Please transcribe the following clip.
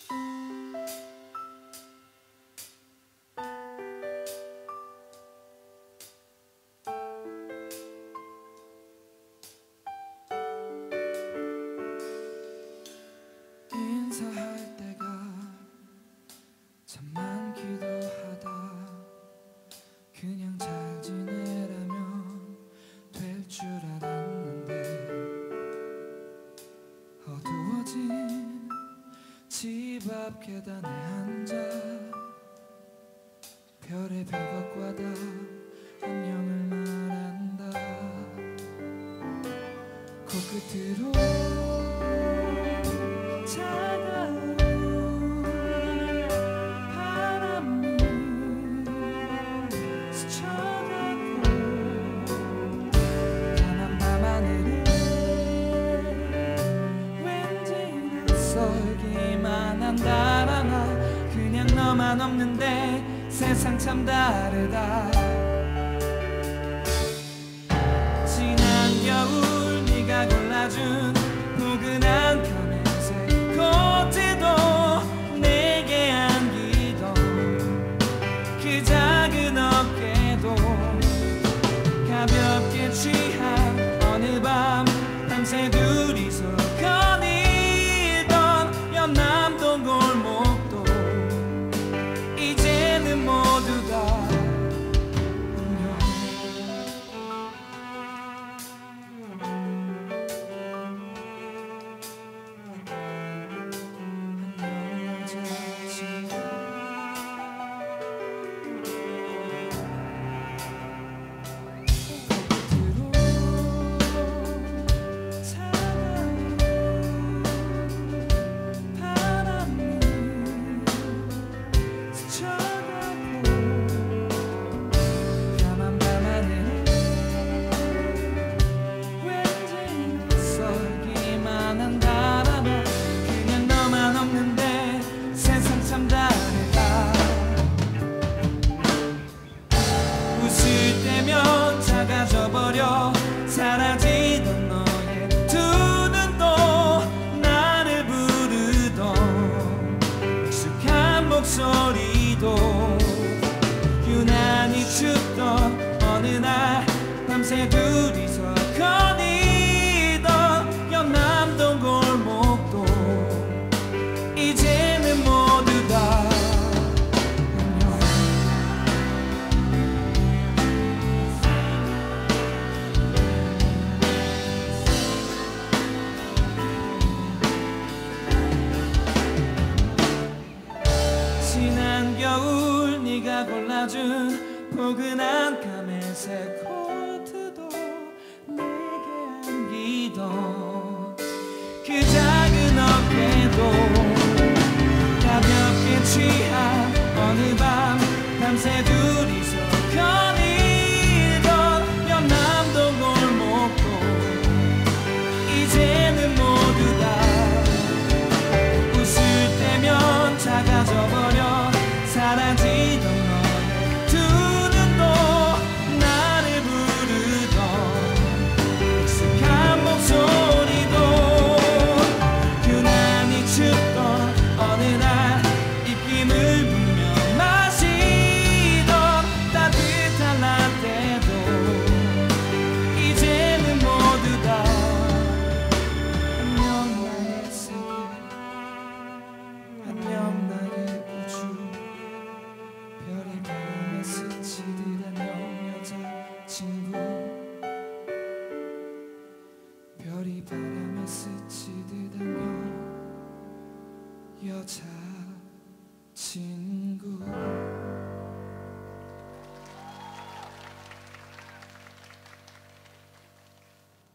인사할 때가 참 많기도 하다. 그냥 잘 지내라면 될 줄 알았는데, 어두워진 집 앞 계단에 앉아 별의별 것과 다 안녕을 말한다. 코끝으로 차가운 바람이 스쳐가고, 까만 밤하늘에 왠지 낯설기만 한다라나. 그냥 너만 없는데 세상 참 다르다. 지난 겨울 네가 골라준 포근한 검은색 코트도 내게 안기던 그 작은 어깨도 가볍게 취한 어느 밤 밤새 둘이서 거닐던 연남동 골목도 이제는 모두 다 웃을 때면 작아져버려 사라지던 너의 두 눈도 나를 부르던 익숙한 목소리도 유난히 춥던 어느 날 밤새 둘이서 거닐던 연남동 골목도 이제는 모두 다 지난 겨울 네가 골라준 포근한 까만색 코트도 내게 안기던 그 작은 어깨도 가볍게 취한 어느 밤 밤새 둘이서 거닐던 연남동 골목도 이제는 모두 다 웃을 때면 작아져버려 사라지던 너의 두 눈도 나를 부르던 익숙한 목소리도 유난히 춥던 어느 날 입김을 불며 마시던 따뜻한 라떼도 이제는 모두 다 안녕 나의 세계, 안녕 나의 우주. 별이 바람에 스치듯 안녕 여자친구. 별이 바람에 스치듯 안녕 여자